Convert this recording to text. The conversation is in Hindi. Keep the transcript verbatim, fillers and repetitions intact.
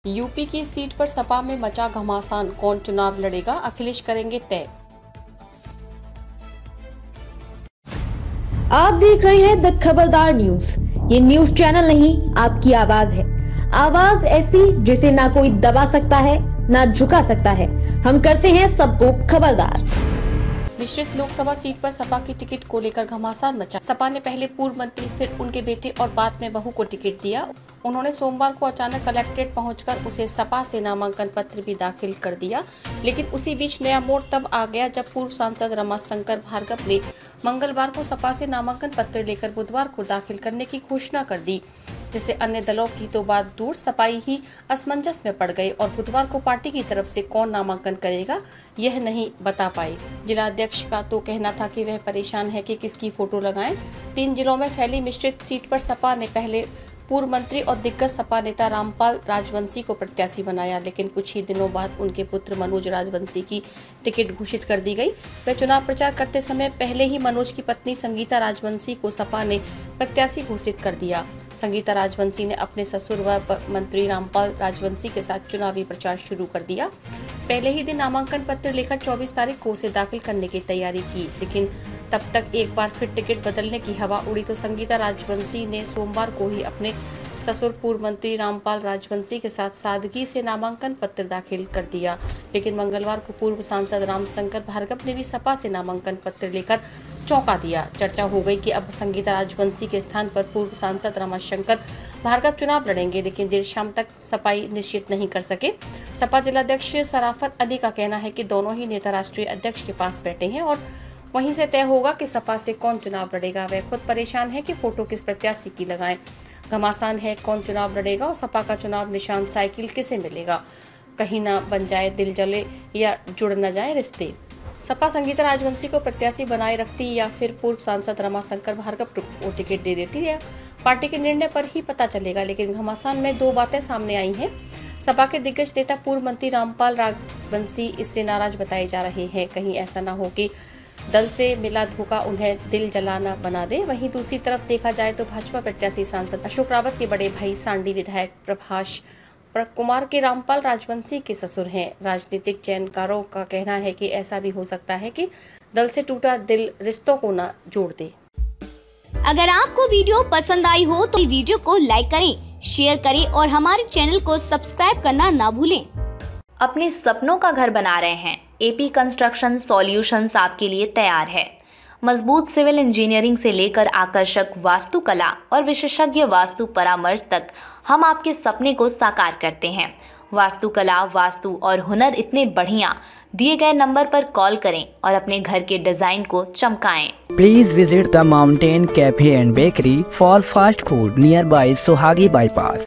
यूपी की सीट पर सपा में मचा घमासान, कौन चुनाव लड़ेगा, अखिलेश करेंगे तय। आप देख रहे हैं द खबरदार न्यूज। ये न्यूज चैनल नहीं, आपकी आवाज है। आवाज ऐसी जिसे ना कोई दबा सकता है ना झुका सकता है। हम करते हैं सबको खबरदार। मिश्रित लोकसभा सीट पर सपा की टिकट को लेकर घमासान मचा। सपा ने पहले पूर्व मंत्री, फिर उनके बेटे और बाद में बहू को टिकट दिया। उन्होंने सोमवार को अचानक कलेक्ट्रेट पहुंचकर उसे सपा से नामांकन पत्र भी दाखिल कर दिया। लेकिन उसी बीच नया मोड़ तब आ गया जब पूर्व सांसद रमाशंकर भार्गव ने मंगलवार को सपा से नामांकन पत्र लेकर बुधवार को दाखिल करने की घोषणा कर दी, जिससे अन्य दलों की तो बात दूर, सपाई ही असमंजस में पड़ गई और बुधवार को पार्टी की तरफ से कौन नामांकन करेगा यह नहीं बता पाई। जिला अध्यक्ष का तो कहना था कि वह परेशान है कि किसकी फोटो लगाएं। तीन जिलों में फैली मिश्रित सीट पर सपा ने पहले पूर्व मंत्री और दिग्गज सपा नेता रामपाल राजवंशी को प्रत्याशी बनाया, लेकिन कुछ ही दिनों बाद उनके पुत्र मनोज राजवंशी की टिकट घोषित कर दी गई। वह चुनाव प्रचार करते समय पहले ही मनोज की पत्नी संगीता राजवंशी को सपा ने प्रत्याशी घोषित कर दिया। संगीता राजवंशी ने अपने ससुर व मंत्री रामपाल राजवंशी के साथ चुनावी प्रचार शुरू कर दिया। पहले ही दिन नामांकन पत्र लेकर चौबीस तारीख को उसे दाखिल करने की तैयारी की, लेकिन तब तक एक बार फिर टिकट बदलने की हवा उड़ी तो संगीता राजवंशी ने सोमवार को ही अपने ससुर पूर्व मंत्री रामपाल राजवंशी के साथ सादगी से नामांकन पत्र दाखिल कर दिया। लेकिन मंगलवार को पूर्व सांसद रामशंकर भार्गव ने भी सपा से नामांकन पत्र लेकर चौंका दिया। चर्चा हो गई कि अब संगीता राजवंशी के स्थान पर पूर्व सांसद रमाशंकर भार्गव चुनाव लड़ेंगे, लेकिन देर शाम तक सपाई निश्चित नहीं कर सके। सपा जिलाध्यक्ष सराफत अली का कहना है कि दोनों ही नेता राष्ट्रीय अध्यक्ष के पास बैठे हैं और वहीं से तय होगा कि सपा से कौन चुनाव लड़ेगा। वह खुद परेशान है कि फोटो किस प्रत्याशी की लगाएं। घमासान है कौन चुनाव लड़ेगा और सपा का चुनाव निशान साइकिल किसे मिलेगा, कहीं ना बन जाए दिल जले या जुड़ न जाए रिश्ते। सपा संगीता राजवंशी को प्रत्याशी बनाए रखती या फिर पूर्व सांसद रमाशंकर भार्गव को टिकट दे देती है, पार्टी के निर्णय पर ही पता चलेगा। लेकिन घमासान में दो बातें सामने आई हैं। सपा के दिग्गज नेता पूर्व मंत्री रामपाल राजवंशी इससे नाराज बताए जा रहे हैं, कहीं ऐसा न हो कि दल से मिला धोखा उन्हें दिल जलाना बना दे। वहीं दूसरी तरफ देखा जाए तो भाजपा प्रत्याशी सांसद अशोक रावत के बड़े भाई सांडी विधायक प्रभाष कुमार के रामपाल राजवंशी के ससुर हैं। राजनीतिक चयनकारों का कहना है कि ऐसा भी हो सकता है कि दल से टूटा दिल रिश्तों को न जोड़ दे। अगर आपको वीडियो पसंद आई हो तो वीडियो को लाइक करें, शेयर करें और हमारे चैनल को सब्सक्राइब करना ना भूलें। अपने सपनों का घर बना रहे हैं? एपी कंस्ट्रक्शन सॉल्यूशंस आपके लिए तैयार है। मजबूत सिविल इंजीनियरिंग से लेकर आकर्षक वास्तुकला और विशेषज्ञ वास्तु परामर्श तक हम आपके सपने को साकार करते हैं। वास्तुकला, वास्तु और हुनर इतने बढ़िया, दिए गए नंबर पर कॉल करें और अपने घर के डिजाइन को चमकाएं। Please visit the mountain cafe and bakery for fast food nearby Suhagi bypass.